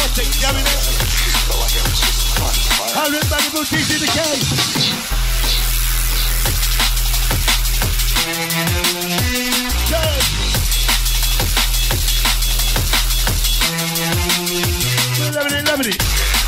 Vortex, yeah, we know. 100 Malibu TC the K. Turn. 11 it.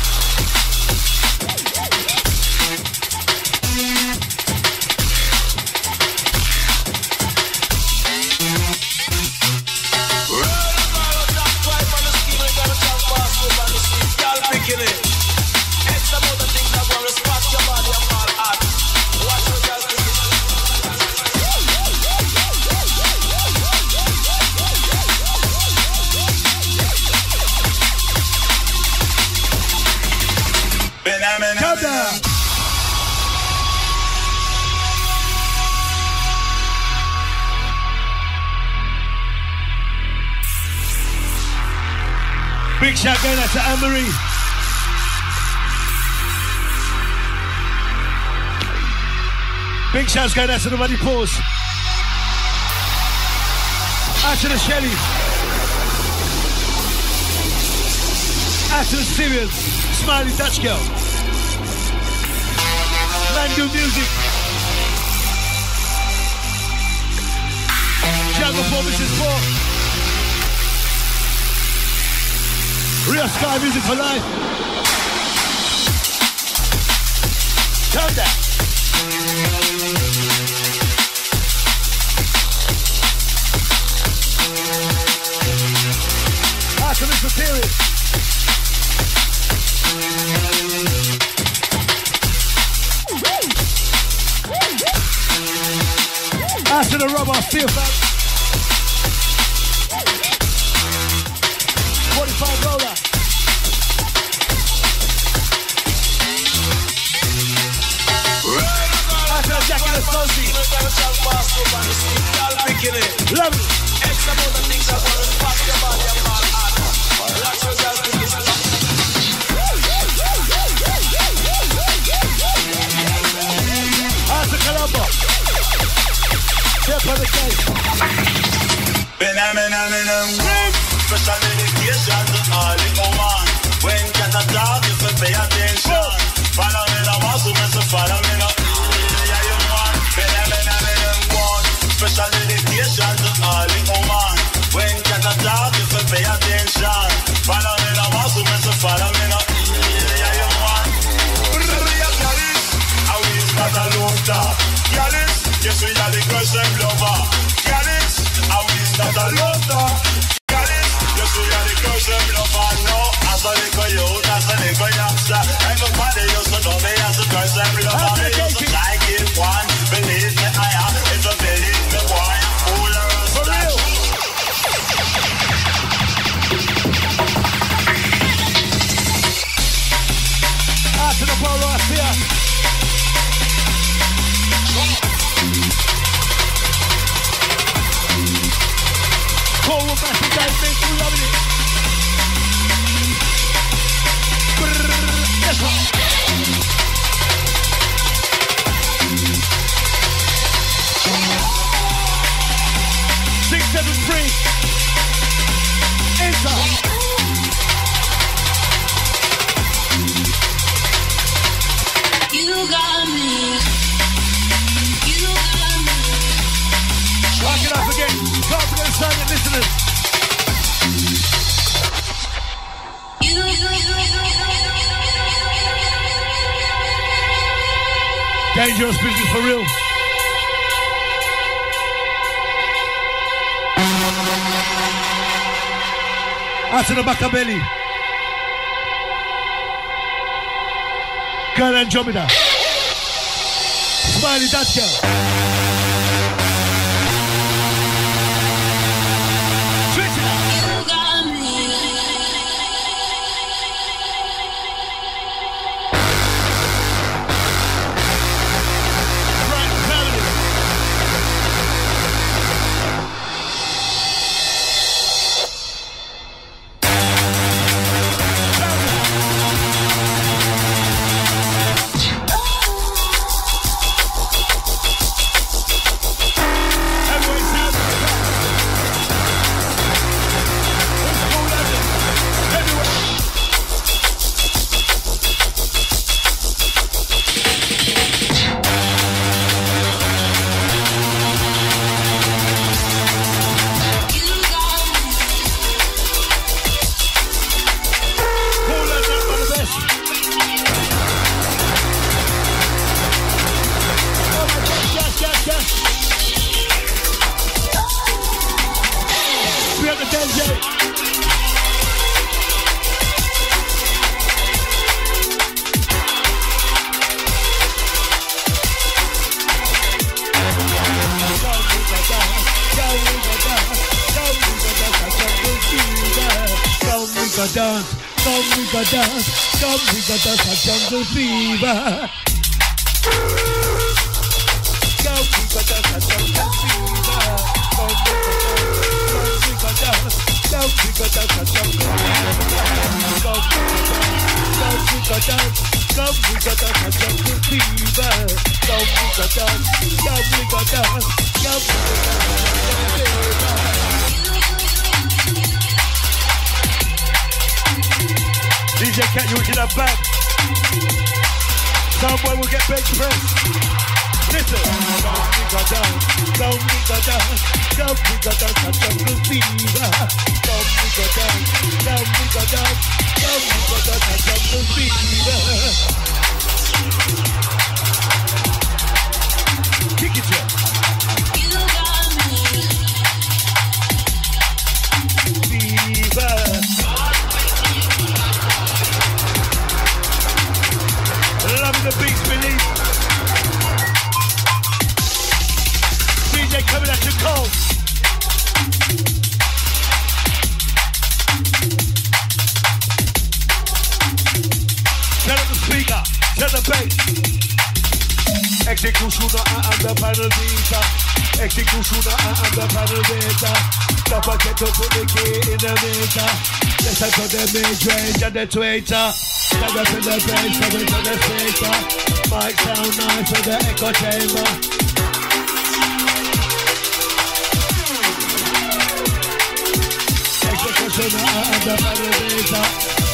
Big shout going out to Anne-Marie. Big shouts going out to the Muddy Paws. Out to the Shellys. Out to the Syrians. Smiley Dutch girl. Mango music. Jungle performances for Real Sky Music for life. Turn that. After Mr. Period. After the rubber, steel fan. 45 roller. After the Jack and the Sosie. Love it. After Colombo. Step on the gate. Special dedication to all the woman. When get a dog, you should pay attention. Follow me now, so follow me now. Yeah, you want. One. Special dedication to all the woman. When get a dog, you should pay attention. Follow me now, so follow me now. Yeah, you want. I will start a long talk. Yes, we are the girls and lover. I will start a long talk. Yes, we are the girls and lover. No, as a little youth, as a little youngster. Everybody used to know me as a girls and lover. They used to try give one. Believe me, I am. If you believe me, boy, I'm full of stuff. After the polo, I see us. Cold massive guys, make you loving it. Let's go. 673. Enter. You got me. You got me. Rock it up again. Can't forget the silent listeners. Dangerous business for real. Out to the back of belly. Girl Andromeda. Smiley Dutch girl. Dance, come we go dance, come we go dance a jungle fever. Come we go dance a jungle fever. Come we go dance, come we go dance a jungle fever. Come we go dance, come we go dance a jungle fever. Come we go dance, come we go dance, come we go dance a jungle fever. DJ Cat, you in that back. Somewhere we'll get bench press. Listen. Come we go down, come we go down, come we go down, a jungle fever. Come we go down, come we go down, come we go down, a jungle fever. Kick it, Jeff. Fever. Love the beats, believe. DJ coming at you cold. Turn up the speaker, turn the bass. Executioner and the panel beater. Executioner and the panel beater. Stop a get to put the key in the meter. Listen to the mid-range and the tweeter. Stand up in the bass, come into the speaker. Mic sound nice with the echo chamber. Executioner and the panel beater.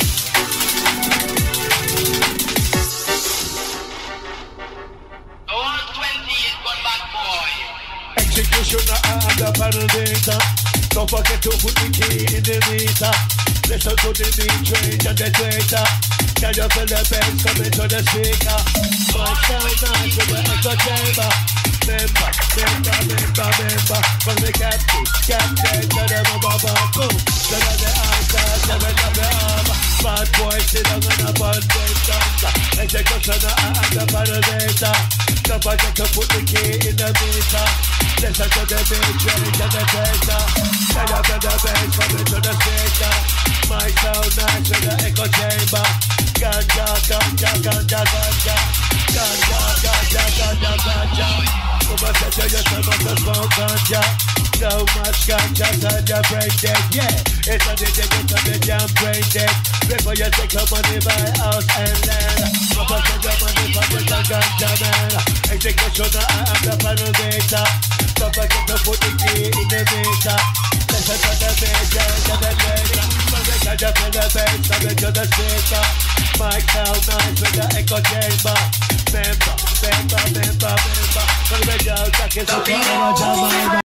Executioner and the panel beater. Don't forget to put the key in the meter. Listen to the mid-range and the tweeter. Can you feel the bass coming to the speaker? Mic sound nice with the echo chamber. Member. From the captain to the mobile boom. To the answer, to the arm. Bad boy sit down on a bondage dancer. Executioner and the panel data. Don't forget to put the key in the meter. Listen to the mid-range and the tweeter. Can you feel the bass coming to the speaker? Mic sound nice with the echo chamber. Ganja. Over to your stomach to smoke ganja. So much ganja on your brain dead. Yeah, it's a the jam brain dead. Before you take your money by house and land. Over to your money for the ganja man. Executioner and the panel data. Don't forget to put the key in the meter. Listen to the bass and the data. Can you feel the bass coming to the speaker? Mic sound nice with the echo chamber. Member. From the jail, jacket,